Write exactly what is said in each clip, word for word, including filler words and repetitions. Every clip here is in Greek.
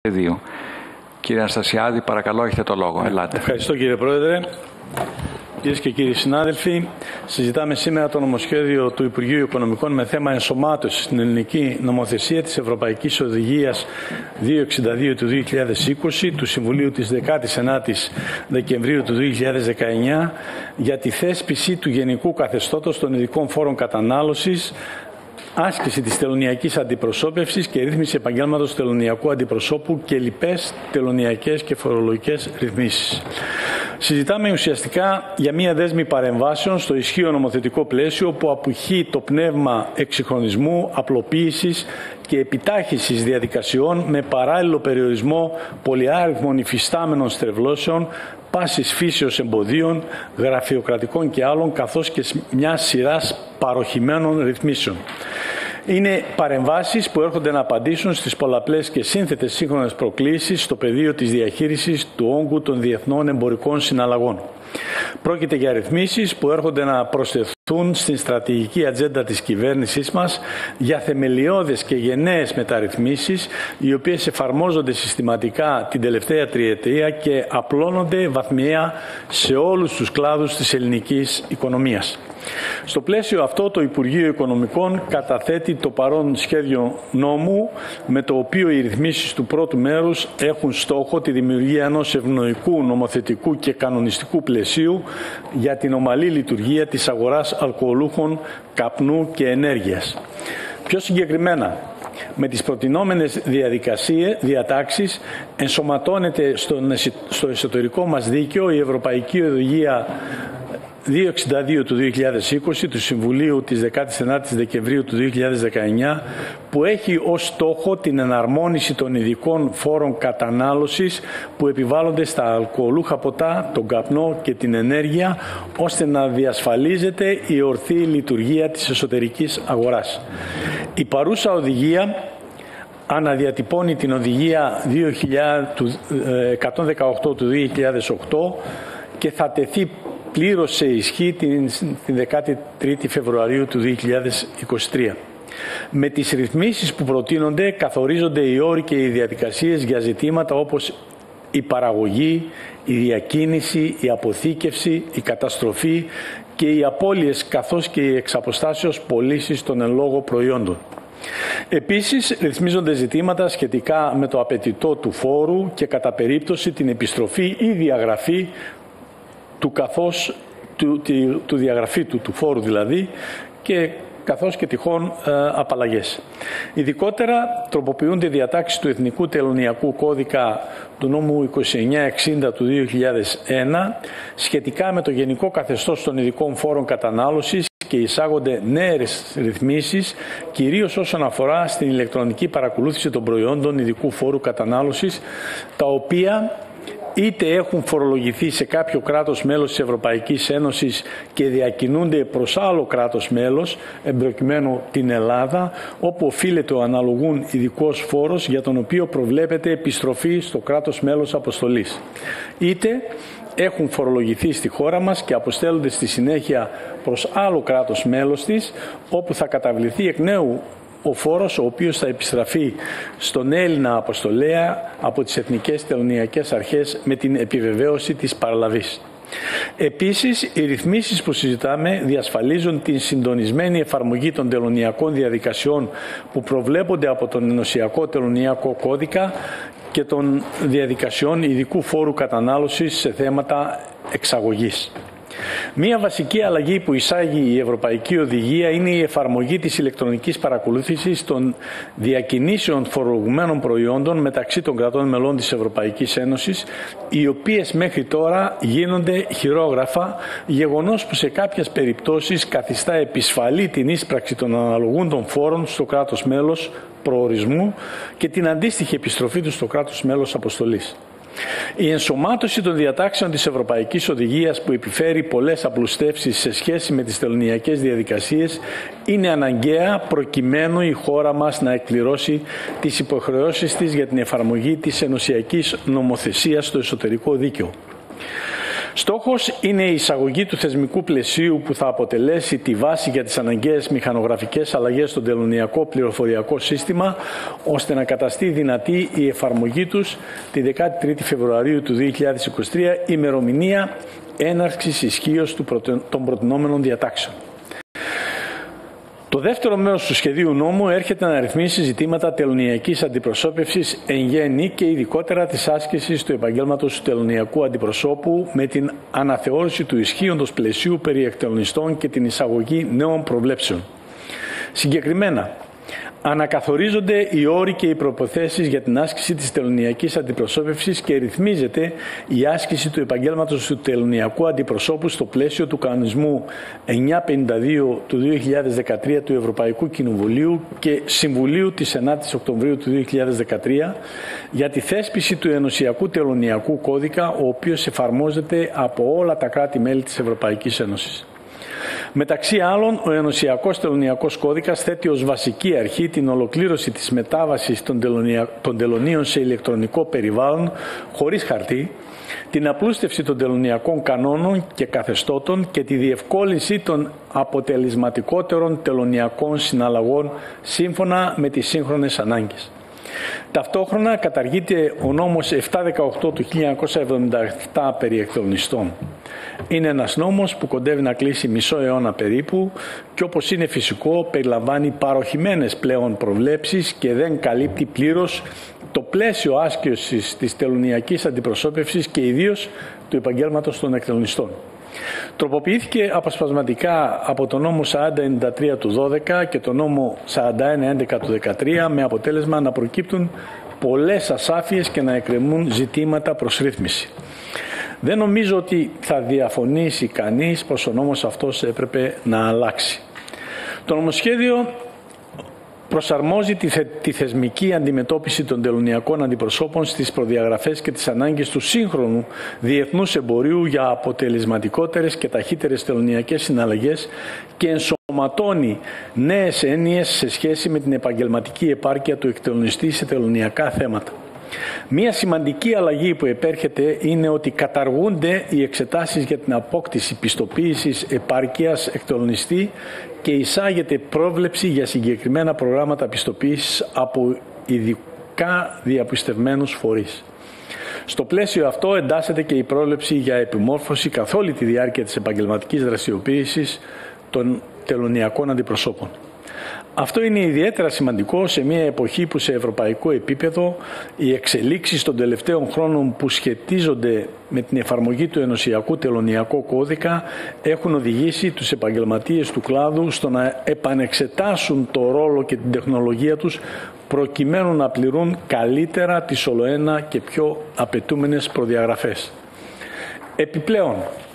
νομοσχέδιο. Κύριε Αναστασιάδη, παρακαλώ, έχετε το λόγο. Ελάτε. Ευχαριστώ, κύριε Πρόεδρε. Κυρίες και κύριοι συνάδελφοι, συζητάμε σήμερα το νομοσχέδιο του Υπουργείου Οικονομικών με θέμα ενσωμάτωση στην ελληνική νομοθεσία της Ευρωπαϊκής Οδηγίας διακόσια εξήντα δύο του δύο χιλιάδες είκοσι του Συμβουλίου της δεκάτης ενάτης Δεκεμβρίου του δύο χιλιάδες δεκαεννιά για τη θέσπιση του γενικού καθεστώτος των ειδικών φόρων κατανάλωσης, άσκηση της τελωνειακής αντιπροσώπευσης και ρύθμιση επαγγέλματος τελωνειακού αντιπροσώπου και λοιπές τελωνειακές και φορολογικές ρυθμίσεις. Συζητάμε ουσιαστικά για μία δέσμη παρεμβάσεων στο ισχύον νομοθετικό πλαίσιο που απηχεί το πνεύμα εξυγχρονισμού, απλοποίησης και επιτάχυσης διαδικασιών με παράλληλο περιορισμό πολυάριθμων υφιστάμενων στρεβλώσεων, πάσης φύσεως εμποδίων, γραφειοκρατικών και άλλων, καθώς και μια σειράς παροχημένων ρυθμίσεων. Είναι παρεμβάσεις που έρχονται να απαντήσουν στις πολλαπλές και σύνθετες σύγχρονες προκλήσεις στο πεδίο της διαχείρισης του όγκου των διεθνών εμπορικών συναλλαγών. Πρόκειται για ρυθμίσεις που έρχονται να προσθεθούν στην στρατηγική ατζέντα της κυβέρνησής μας για θεμελιώδες και γενναίες μεταρρυθμίσεις, οι οποίες εφαρμόζονται συστηματικά την τελευταία τριετία και απλώνονται βαθμιαία σε όλους τους κλάδους της ελληνικής οικονομίας. Στο πλαίσιο αυτό, το Υπουργείο Οικονομικών καταθέτει το παρόν σχέδιο νόμου, με το οποίο οι ρυθμίσεις του πρώτου μέρους έχουν στόχο τη δημιουργία ενός ευνοϊκού νομοθετικού και κανονιστικού πλαισίου για την ομαλή λειτουργία της αγοράς αλκοολούχων, καπνού και ενέργειας. Πιο συγκεκριμένα, με τις προτινόμενες διαδικασίες, διατάξεις, ενσωματώνεται στο εσωτερικό μας δίκαιο η Ευρωπαϊκή Οδηγία διακόσια εξήντα δύο του δύο χιλιάδες είκοσι του Συμβουλίου της δεκάτης ενάτης Δεκεμβρίου του δύο χιλιάδες δεκαεννιά, που έχει ως στόχο την εναρμόνιση των ειδικών φόρων κατανάλωσης που επιβάλλονται στα αλκοολούχα ποτά, τον καπνό και την ενέργεια, ώστε να διασφαλίζεται η ορθή λειτουργία της εσωτερικής αγοράς. Η παρούσα οδηγία αναδιατυπώνει την οδηγία εκατόν δεκαοκτώ του δύο χιλιάδες οκτώ και θα τεθεί πλήρως σε ισχύ την, την δεκάτη τρίτη Φεβρουαρίου του δύο χιλιάδες είκοσι τρία. Με τις ρυθμίσεις που προτείνονται καθορίζονται οι όροι και οι διαδικασίες για ζητήματα όπως η παραγωγή, η διακίνηση, η αποθήκευση, η καταστροφή και οι απώλειες, καθώς και οι εξαποστάσεως πωλήσεις των εν λόγω προϊόντων. Επίσης, ρυθμίζονται ζητήματα σχετικά με το απαιτητό του φόρου και κατά περίπτωση την επιστροφή ή διαγραφή του καθώς, του, του, του διαγραφή του, του φόρου δηλαδή, και καθώς και τυχόν ε, απαλλαγές. Ειδικότερα τροποποιούνται διατάξεις του Εθνικού Τελωνειακού Κώδικα του νόμου είκοσι εννιά εξήντα του δύο χιλιάδες ένα σχετικά με το γενικό καθεστώς των ειδικών φόρων κατανάλωσης και εισάγονται νέες ρυθμίσεις, κυρίως όσον αφορά στην ηλεκτρονική παρακολούθηση των προϊόντων ειδικού φόρου κατανάλωσης, τα οποία είτε έχουν φορολογηθεί σε κάποιο κράτος μέλος της Ευρωπαϊκής Ένωσης και διακινούνται προς άλλο κράτος μέλος, εμπροκειμένου την Ελλάδα, όπου οφείλεται ο αναλογούν ειδικός φόρος για τον οποίο προβλέπεται επιστροφή στο κράτος μέλος αποστολής. Είτε έχουν φορολογηθεί στη χώρα μας και αποστέλλονται στη συνέχεια προς άλλο κράτος μέλος της, όπου θα καταβληθεί εκ νέου ο φόρος, ο οποίος θα επιστραφεί στον Έλληνα αποστολέα από τις Εθνικές Τελωνειακές Αρχές με την επιβεβαίωση της παραλαβής. Επίσης, οι ρυθμίσεις που συζητάμε διασφαλίζουν την συντονισμένη εφαρμογή των τελωνειακών διαδικασιών που προβλέπονται από τον Ενωσιακό Τελωνειακό Κώδικα και των διαδικασιών ειδικού φόρου κατανάλωσης σε θέματα εξαγωγής. Μία βασική αλλαγή που εισάγει η Ευρωπαϊκή Οδηγία είναι η εφαρμογή της ηλεκτρονικής παρακολούθησης των διακινήσεων φορολογουμένων προϊόντων μεταξύ των κρατών μελών της Ευρωπαϊκής Ένωσης, οι οποίες μέχρι τώρα γίνονται χειρόγραφα, γεγονός που σε κάποιες περιπτώσεις καθιστά επισφαλή την ίσπραξη των αναλογούντων φόρων στο κράτος μέλος προορισμού και την αντίστοιχη επιστροφή του στο κράτος μέλος αποστολής. Η ενσωμάτωση των διατάξεων της Ευρωπαϊκής Οδηγίας, που επιφέρει πολλές απλουστεύσεις σε σχέση με τις τελωνειακές διαδικασίες, είναι αναγκαία προκειμένου η χώρα μας να εκπληρώσει τις υποχρεώσεις της για την εφαρμογή της ενωσιακής νομοθεσίας στο εσωτερικό δίκαιο. Στόχος είναι η εισαγωγή του θεσμικού πλαισίου που θα αποτελέσει τη βάση για τις αναγκαίες μηχανογραφικές αλλαγές στο τελωνειακό πληροφοριακό σύστημα, ώστε να καταστεί δυνατή η εφαρμογή τους τη δεκάτη τρίτη Φεβρουαρίου του δύο χιλιάδες είκοσι τρία, ημερομηνία έναρξης ισχύως των προτινόμενων διατάξεων. Το δεύτερο μέρος του σχεδίου νόμου έρχεται να ρυθμίσει ζητήματα τελωνειακής αντιπροσώπευσης εν γέννη και ειδικότερα της άσκησης του επαγγέλματος του τελωνειακού αντιπροσώπου με την αναθεώρηση του ισχύοντος πλαισίου περί εκτελωνιστών και την εισαγωγή νέων προβλέψεων. Συγκεκριμένα, ανακαθορίζονται οι όροι και οι προϋποθέσεις για την άσκηση της τελωνειακής αντιπροσώπευσης και ρυθμίζεται η άσκηση του επαγγέλματος του τελωνειακού αντιπροσώπου στο πλαίσιο του κανονισμού εννιακόσια πενήντα δύο του δύο χιλιάδες δεκατρία του Ευρωπαϊκού Κοινοβουλίου και Συμβουλίου της ενάτης Οκτωβρίου του δύο χιλιάδες δεκατρία για τη θέσπιση του Ενωσιακού Τελωνειακού Κώδικα, ο οποίος εφαρμόζεται από όλα τα κράτη-μέλη της Ευρωπαϊκής Ένωσης. Μεταξύ άλλων, ο Ενωσιακός Τελωνειακός Κώδικας θέτει ως βασική αρχή την ολοκλήρωση της μετάβασης των, τελωνια... των τελωνίων σε ηλεκτρονικό περιβάλλον χωρίς χαρτί, την απλούστευση των τελωνειακών κανόνων και καθεστώτων και τη διευκόλυνση των αποτελεσματικότερων τελωνειακών συναλλαγών σύμφωνα με τις σύγχρονες ανάγκες. Ταυτόχρονα καταργείται ο νόμος επτακόσια δεκαοκτώ του χίλια εννιακόσια εβδομήντα επτά περί εκτελωνιστών. Είναι ένας νόμος που κοντεύει να κλείσει μισό αιώνα περίπου και όπως είναι φυσικό περιλαμβάνει παροχημένες πλέον προβλέψεις και δεν καλύπτει πλήρως το πλαίσιο άσκησης της τελωνειακής αντιπροσώπευσης και ιδίως του επαγγέλματος των εκτελωνιστών. Τροποποιήθηκε αποσπασματικά από το νόμο σαράντα ενενήντα τρία του δώδεκα και το νόμο σαράντα ένα έντεκα του δεκατρία με αποτέλεσμα να προκύπτουν πολλές ασάφειες και να εκκρεμούν ζητήματα προς ρύθμιση. Δεν νομίζω ότι θα διαφωνήσει κανείς πως ο νόμος αυτός έπρεπε να αλλάξει. Το νομοσχέδιο προσαρμόζει τη, θε, τη θεσμική αντιμετώπιση των τελωνειακών αντιπροσώπων στις προδιαγραφές και τις ανάγκες του σύγχρονου διεθνούς εμπορίου για αποτελεσματικότερες και ταχύτερες τελωνειακές συναλλαγές και ενσωματώνει νέες έννοιες σε σχέση με την επαγγελματική επάρκεια του εκτελωνιστή σε τελωνειακά θέματα. Μία σημαντική αλλαγή που επέρχεται είναι ότι καταργούνται οι εξετάσεις για την απόκτηση πιστοποίησης επάρκειας εκτελωνιστή και εισάγεται πρόβλεψη για συγκεκριμένα προγράμματα πιστοποίησης από ειδικά διαπιστευμένους φορείς. Στο πλαίσιο αυτό εντάσσεται και η πρόβλεψη για επιμόρφωση καθ' όλη τη διάρκεια της επαγγελματικής δραστηριοποίησης των τελωνειακών αντιπροσώπων. Αυτό είναι ιδιαίτερα σημαντικό σε μια εποχή που σε ευρωπαϊκό επίπεδο οι εξελίξεις των τελευταίων χρόνων που σχετίζονται με την εφαρμογή του Ενωσιακού Τελωνειακού Κώδικα έχουν οδηγήσει τους επαγγελματίες του κλάδου στο να επανεξετάσουν το ρόλο και την τεχνολογία τους προκειμένου να πληρούν καλύτερα τις ολοένα και πιο απαιτούμενες προδιαγραφές. Επιπλέον,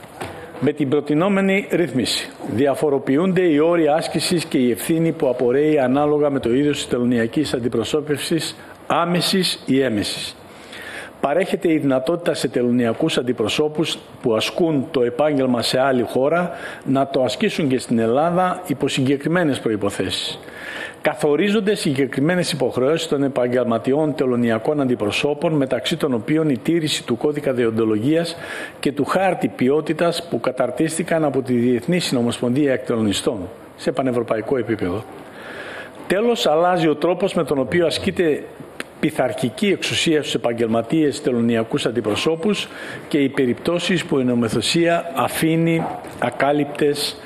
με την προτινόμενη ρύθμιση διαφοροποιούνται οι όροι άσκησης και η ευθύνη που απορρέει ανάλογα με το είδος της τελωνειακής αντιπροσώπευσης, άμεσης ή έμεσης. Παρέχεται η δυνατότητα σε τελωνειακούς αντιπροσώπους που ασκούν το επάγγελμα σε άλλη χώρα να το ασκήσουν και στην Ελλάδα υπό συγκεκριμένες προϋποθέσεις. Καθορίζονται συγκεκριμένες υποχρεώσεις των επαγγελματιών τελωνειακών αντιπροσώπων, μεταξύ των οποίων η τήρηση του κώδικα δεοντολογίας και του χάρτη ποιότητας που καταρτίστηκαν από τη Διεθνή Συνομοσπονδία Εκτελωνιστών σε πανευρωπαϊκό επίπεδο. Τέλος, αλλάζει ο τρόπος με τον οποίο ασκείται πειθαρχική εξουσία στους επαγγελματίες τελωνειακούς αντιπροσώπους και οι περιπτώσεις που η νομοθεσία αφήνει ακάλυπτες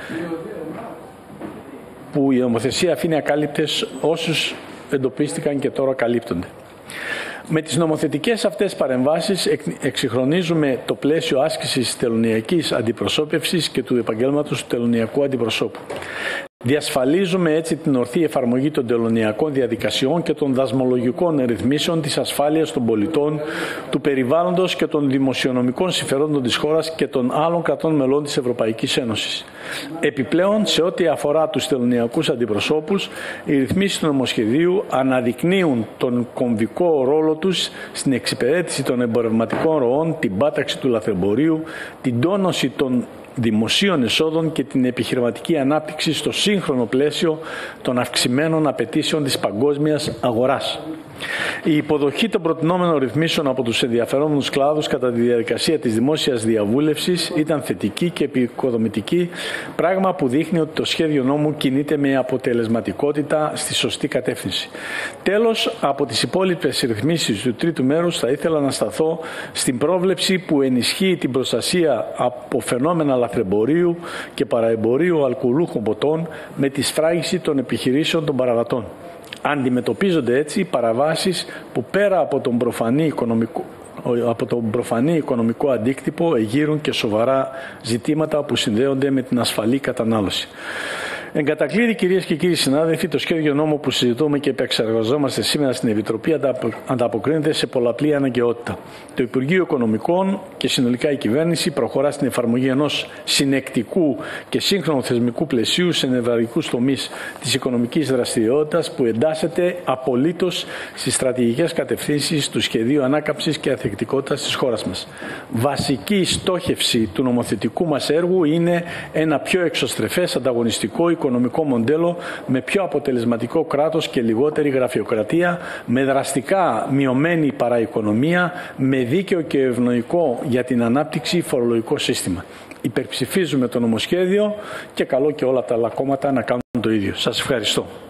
που η νομοθεσία αφήνει ακάλυπτες όσους εντοπίστηκαν και τώρα καλύπτονται. Με τις νομοθετικές αυτές παρεμβάσεις εξυγχρονίζουμε το πλαίσιο άσκησης της τελωνειακής αντιπροσώπευσης και του επαγγέλματος του τελωνειακού αντιπροσώπου. Διασφαλίζουμε έτσι την ορθή εφαρμογή των τελωνειακών διαδικασιών και των δασμολογικών ρυθμίσεων της ασφάλειας των πολιτών, του περιβάλλοντος και των δημοσιονομικών συμφερόντων της χώρας και των άλλων κρατών μελών της Ευρωπαϊκής Ένωσης. Επιπλέον, σε ό,τι αφορά τους τελωνειακούς αντιπροσώπους, οι ρυθμίσεις του νομοσχεδίου αναδεικνύουν τον κομβικό ρόλο τους στην εξυπηρέτηση των εμπορευματικών ροών, την πάταξη του λαθρεμπορίου, την τόνωση των δημοσίων εσόδων και την επιχειρηματική ανάπτυξη στο σύγχρονο πλαίσιο των αυξημένων απαιτήσεων της παγκόσμιας αγοράς. Η υποδοχή των προτινόμενων ρυθμίσεων από τους ενδιαφερόμενους κλάδους κατά τη διαδικασία της δημόσιας διαβούλευσης ήταν θετική και επικοδομητική, πράγμα που δείχνει ότι το σχέδιο νόμου κινείται με αποτελεσματικότητα στη σωστή κατεύθυνση. Τέλος, από τις υπόλοιπες ρυθμίσεις του τρίτου μέρους θα ήθελα να σταθώ στην πρόβλεψη που ενισχύει την προστασία από φαινόμενα λαθρεμπορίου και παραεμπορίου αλκοολούχων ποτών με τη σφράγιση των επιχειρήσεων των παραβατών. Αντιμετωπίζονται έτσι παραβάσεις που πέρα από τον προφανή οικονομικό, από τον προφανή οικονομικό αντίκτυπο εγείρουν και σοβαρά ζητήματα που συνδέονται με την ασφαλή κατανάλωση. Εν κατακλείδη, κυρίες και κύριοι συνάδελφοι, το σχέδιο νόμου που συζητούμε και επεξεργαζόμαστε σήμερα στην Επιτροπή ανταποκρίνεται σε πολλαπλή αναγκαιότητα. Το Υπουργείο Οικονομικών και συνολικά η κυβέρνηση προχωρά στην εφαρμογή ενός συνεκτικού και σύγχρονου θεσμικού πλαισίου σε νευραλγικούς τομείς της οικονομικής δραστηριότητας που εντάσσεται απολύτως στις στρατηγικές κατευθύνσεις του Σχεδίου Ανάκαμψης και Ανθεκτικότητας της χώρας μας. Βασική στόχευση του νομοθετικού μας έργου είναι ένα πιο εξωστρεφές, ανταγωνιστικό οικονομικό μοντέλο με πιο αποτελεσματικό κράτος και λιγότερη γραφειοκρατία, με δραστικά μειωμένη παραοικονομία, με δίκαιο και ευνοϊκό για την ανάπτυξη φορολογικό σύστημα. Υπερψηφίζουμε το νομοσχέδιο και καλό και όλα τα άλλα κόμματα να κάνουν το ίδιο. Σας ευχαριστώ.